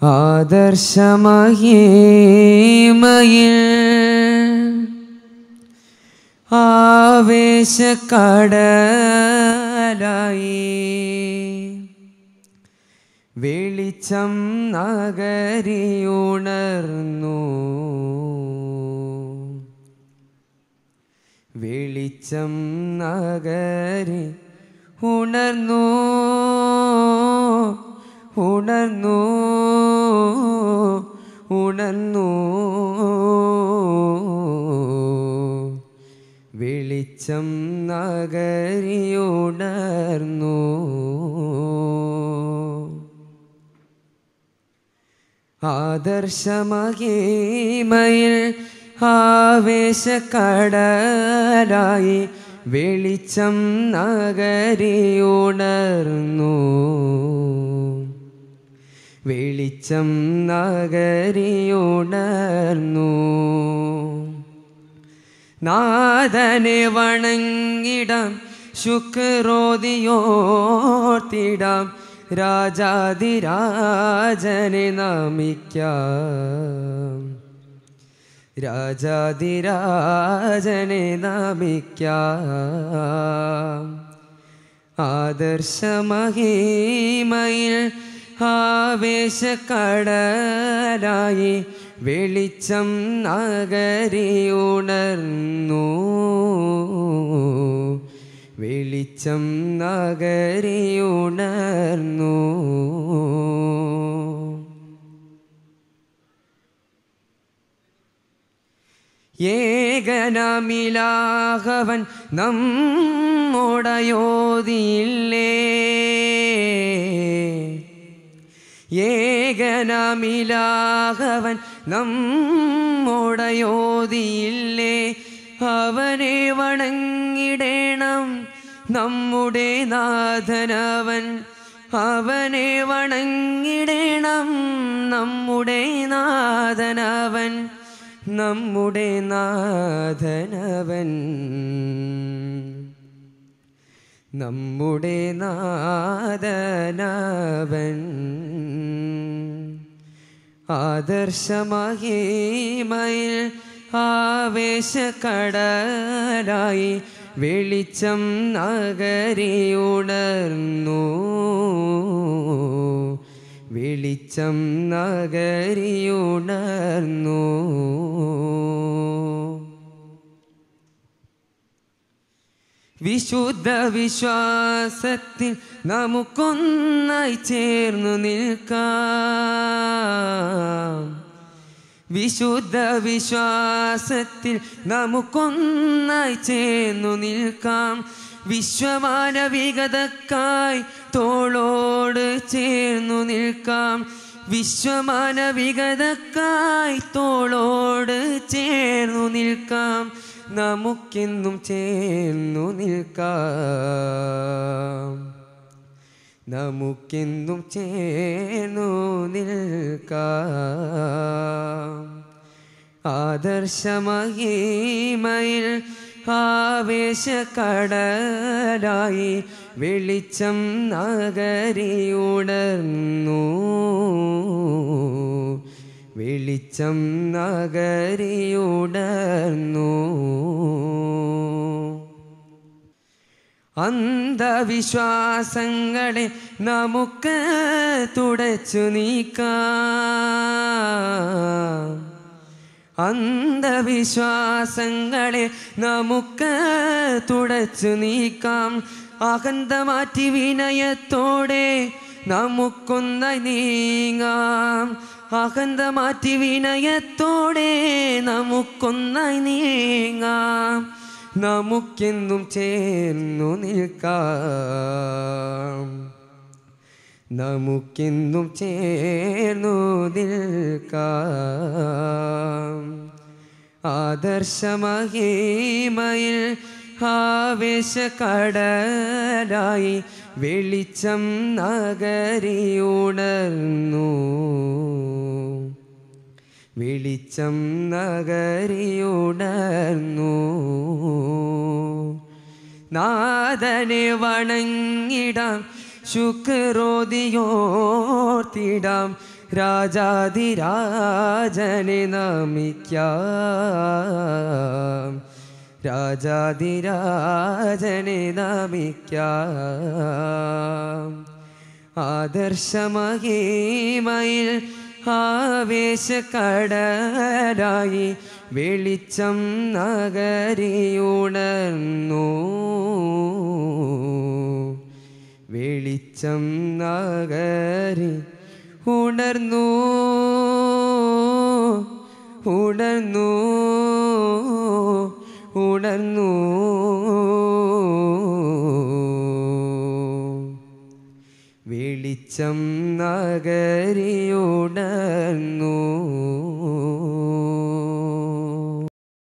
ആദർശമഹിമയിൽ ആവേശക്കടലായി വെളിച്ചം നഗരിയുണർന്നു വെളിച്ചം നഗരി ഉണർന്നു ഉണർന്നു ഉണർന്നു വെളിച്ചം നഗരിയുണർന്നു ആദർശമഹിമയിൽ ആവേശക്കടലായി വെളിച്ചം നഗരിയുണർന്നു വെളിച്ചം നഗരിയുണർന്നു നാഥനെ വണങ്ങിടാം ശുക്രോതിയോർത്തിടാം രാജാധിരാജനെ നമിക്കാം രാജാധിരാജനെ നമിക്കാം ആദർശമഹിമയിൽ ആവേശക്കടലായി വെളിച്ചം നഗരിയുണർന്നു വെളിച്ചം നഗരിയുണർന്നു ഏകനാമിലാഹവൻ നമ്മോടയോതിയില്ലേ ഏകനാമിലാഹവൻ നമ്മോടയോതിയില്ലേ അവനെ വണങ്ങിടേണം നമ്മുടെ നാഥനവൻ അവനെ വണങ്ങിടേണം നമ്മുടെ നാഥനവൻ നമ്മുടെ നാഥനവൻ നമ്മുടെ നാഥനവൻ ആദർശമഹിമയിൽ ആവേശക്കടലായി വെളിച്ചം നഗരിയുണർന്നു വെളിച്ചം നഗരിയുണർന്നു വിശുദ്ധ വിശ്വാസത്തിൽ നമുക്കൊന്നായി ചേർന്നു നിൽക്കാം വിശുദ്ധ വിശ്വാസത്തിൽ നമുക്കൊന്നായി ചേർന്നു നിൽക്കാം വിശ്വമാനവികതക്കായി തോളോട് ചേർന്നു നിൽക്കാം വിശ്വമാനവികതക്കായി തോളോട് ചേർന്നു നിൽക്കാം നമുക്കെന്നും ചേർന്നു നിൽക്കാം നമുക്കെന്നും ചേർന്നു നിൽക്കാം ആദർശമഹിമയിൽ ആവേശക്കടലായി വെളിച്ചം നഗരിയുണർന്നു വെളിച്ചം നഗരിയുണർന്നു അന്ധവിശ്വാസങ്ങളെ നമുക്ക് തുടച്ചു നീക്കാം അന്ധവിശ്വാസങ്ങളെ നമുക്ക് തുടച്ചു നീക്കാം അഹന്ത മാറ്റി വിനയത്തോടെ നമുക്കൊന്നായി നീങ്ങാം അഹന്ത മാറ്റി വിനയത്തോടെ നമുക്കൊന്നായി നീങ്ങാം നമുക്കെന്നും ചേർന്നു നിൽക്കാം നമുക്കെന്നും ചേർന്നു നിൽക്കാം ആദർശമഹിമയിൽ ആവേശക്കടലായി വെളിച്ചം നഗരിയുണർന്നു വെളിച്ചം നഗരിയുണർന്നു നാഥനെ വണങ്ങിടാം ശുക്രോതിയോർത്തിടാം രാജാധിരാജനെ നമിക്കാം, രാജാധിരാജനെ നമിക്കാം. ആദർശമഹിമയിൽ ആവേശക്കടലായി വെളിച്ചം നഗരിയുണർന്നു, വെളിച്ചം നഗരി ഉണർന്നു, ഉണർന്നു, ഉണർന്നു. വെളിച്ചം നഗരിയുണർന്നു.